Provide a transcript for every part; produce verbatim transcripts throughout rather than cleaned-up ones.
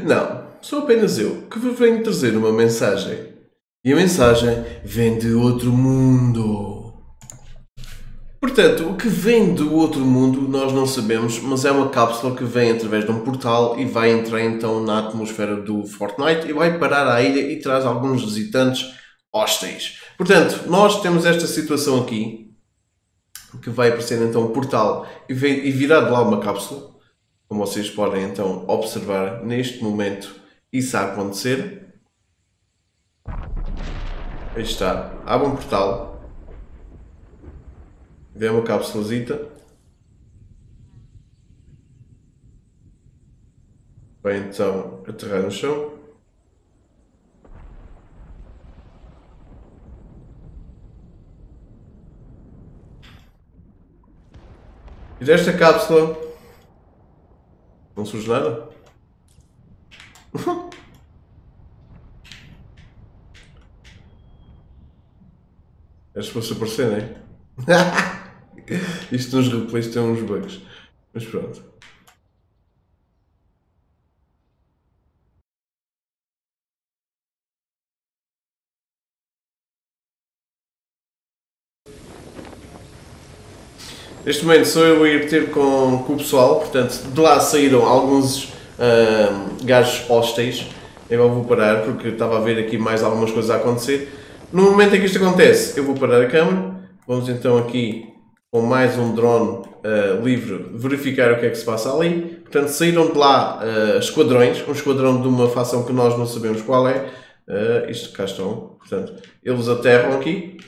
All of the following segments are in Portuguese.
Não, sou apenas eu que vos venho trazer uma mensagem. E a mensagem vem de outro mundo. Portanto, o que vem do outro mundo nós não sabemos, mas é uma cápsula que vem através de um portal e vai entrar então na atmosfera do Fortnite e vai parar à ilha e traz alguns visitantes hósteis. Portanto, nós temos esta situação aqui, que vai aparecer então um portal e, vem, e virá de lá uma cápsula, como vocês podem então observar neste momento isso a acontecer. Aí está, abre um portal. Vê uma cápsulazita. Vai então aterrar no chão. E desta cápsula não surge nada. É suposto aparecer, não é? Isto nos replays tem uns bugs. Mas pronto. Neste momento sou eu a ir ter com, com o pessoal, portanto de lá saíram alguns uh, gajos hósteis. Eu vou parar porque estava a ver aqui mais algumas coisas a acontecer. No momento em que isto acontece, eu vou parar a câmera. Vamos então aqui com mais um drone uh, livre verificar o que é que se passa ali. Portanto saíram de lá uh, esquadrões, um esquadrão de uma facção que nós não sabemos qual é. Uh, isto cá estão, portanto eles aterram aqui.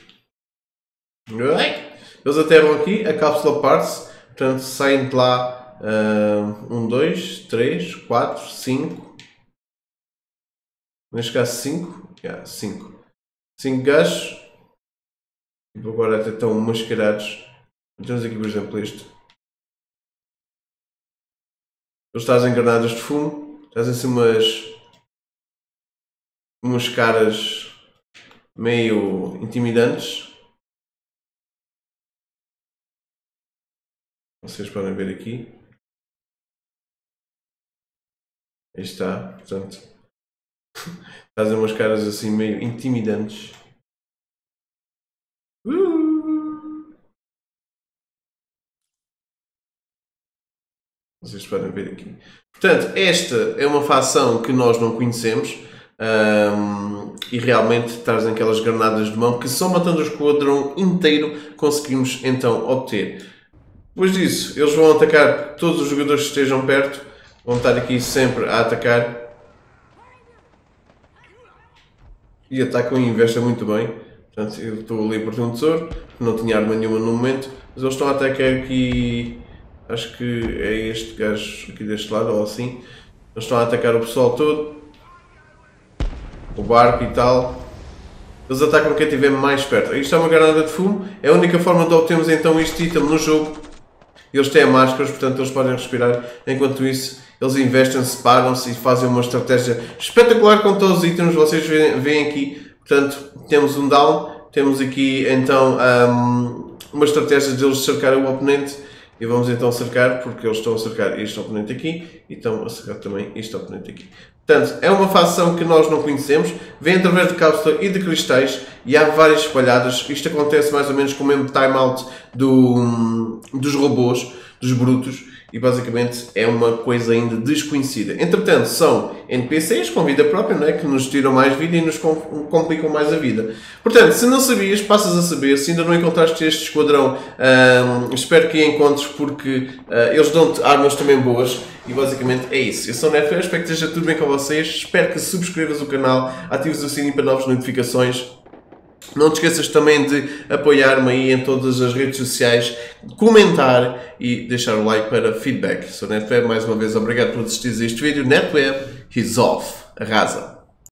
Eles aterram aqui, a cápsula parte-se, portanto saem de lá uh, um, dois, três, quatro, cinco, neste caso cinco, yeah, cinco, cinco gajos, agora até estão mascarados. Temos aqui por exemplo este, eles trazem granadas de fumo, trazem-se umas, umas caras meio intimidantes. Vocês podem ver aqui. Aí está, portanto, fazem umas caras assim meio intimidantes. Uh! Vocês podem ver aqui. Portanto, esta é uma facção que nós não conhecemos um, e realmente trazem aquelas granadas de mão que só matando o esquadrão inteiro conseguimos então obter. Depois disso, eles vão atacar todos os jogadores que estejam perto, vão estar aqui sempre a atacar e atacam e investem muito bem. Portanto, eu estou ali por um tesouro, não tinha arma nenhuma no momento, mas eles estão a atacar aqui, acho que é este gajo aqui deste lado ou assim. Eles estão a atacar o pessoal todo, o barco e tal. Eles atacam quem estiver mais perto. Isto é uma granada de fumo, é a única forma de obtermos então este item no jogo. Eles têm máscaras, portanto eles podem respirar. Enquanto isso, eles investem, separam-se e fazem uma estratégia espetacular com todos os itens. Vocês veem aqui, portanto, temos um down. Temos aqui então um, uma estratégia de eles cercar o oponente. E vamos então cercar, porque eles estão a cercar este oponente aqui e estão a cercar também este oponente aqui. Portanto, é uma facção que nós não conhecemos, vem através de cápsula e de cristais e há várias espalhadas. Isto acontece mais ou menos com o mesmo timeout do, dos robôs, dos brutos, e basicamente é uma coisa ainda desconhecida. Entretanto, são N P Cs com vida própria, não é? Que nos tiram mais vida e nos complicam mais a vida. Portanto, se não sabias, passas a saber. Se ainda não encontraste este esquadrão, hum, espero que encontres, porque uh, eles dão-te armas também boas. E basicamente é isso. Eu sou o Netfair, espero que esteja tudo bem com vocês. Espero que subscrevas o canal, atives o sininho para novas notificações. Não te esqueças também de apoiar-me aí em todas as redes sociais, comentar e deixar o like para feedback. Sou o Netweb, mais uma vez obrigado por assistir a este vídeo. Netweb is off. Arrasa!